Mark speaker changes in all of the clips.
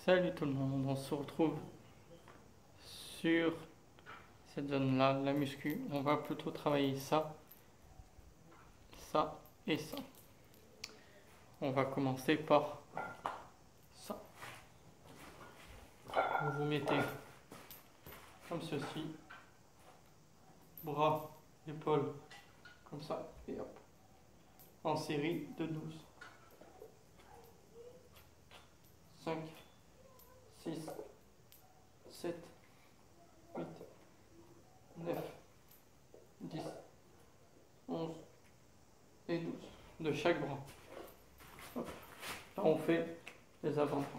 Speaker 1: Salut tout le monde, on se retrouve sur cette zone-là, la muscu. On va plutôt travailler ça, ça et ça. On va commencer par ça. Vous vous mettez comme ceci, bras, épaules, comme ça, et hop, en série de 12. 5, 6, 7, 8, 9, 10, 11 et 12 de chaque bras. Hop. Là on fait les avant-bras.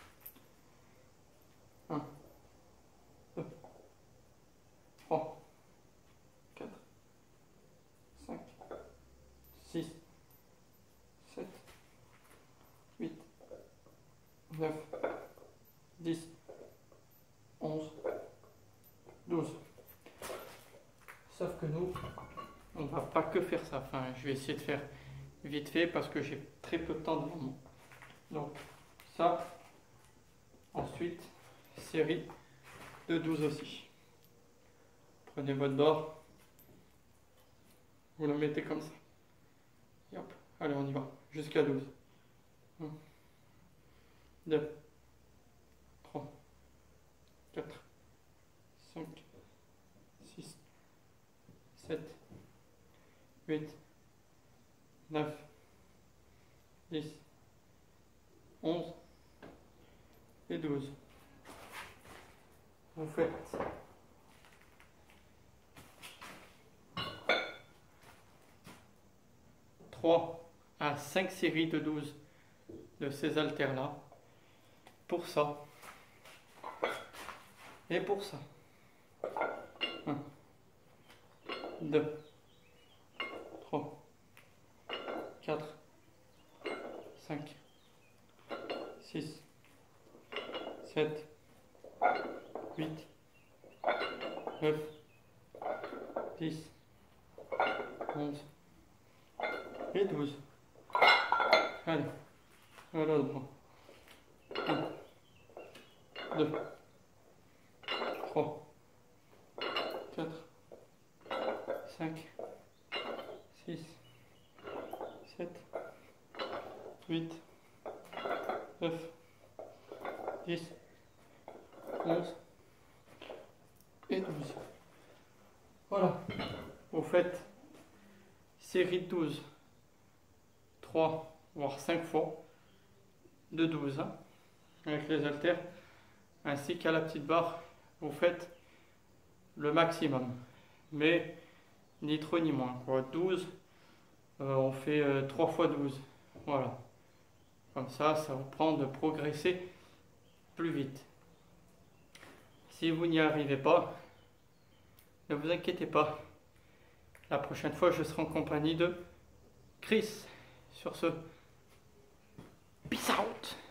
Speaker 1: 1, 2, 3, 4, 5, 6, 7, 8, 9, 10, 11, 12. Sauf que nous, on va pas que faire ça. Enfin, je vais essayer de faire vite fait parce que j'ai très peu de temps devant moi. Donc, ça. Ensuite, série de 12 aussi. Prenez votre bord. Vous le mettez comme ça. Et hop. Allez, on y va. Jusqu'à 12. 1, 2, 3, 4, 5, 6, 7, 8, 9, 10, 11 et 12. Vous faites 3 à 5 séries de 12 de ces haltères-là. Pour ça et pour ça. 1, 2, 3, 4, 5, 6, 7, 8, 9, 10, 11 et 12. Allez, voilà le bras. 1, 2, 3, 4, 5, 6, 7, 8, 9, 10, 11 et 12. Voilà. Vous faites série de 12, 3 voire 5 fois de 12 hein, avec les haltères ainsi qu'à la petite barre. Vous faites le maximum, mais ni trop ni moins quoi. 12, on fait 3 fois 12. Voilà. Comme ça vous prend de progresser plus vite. Si vous n'y arrivez pas, ne vous inquiétez pas. La prochaine fois, je serai en compagnie de Chris. Sur ce, peace out!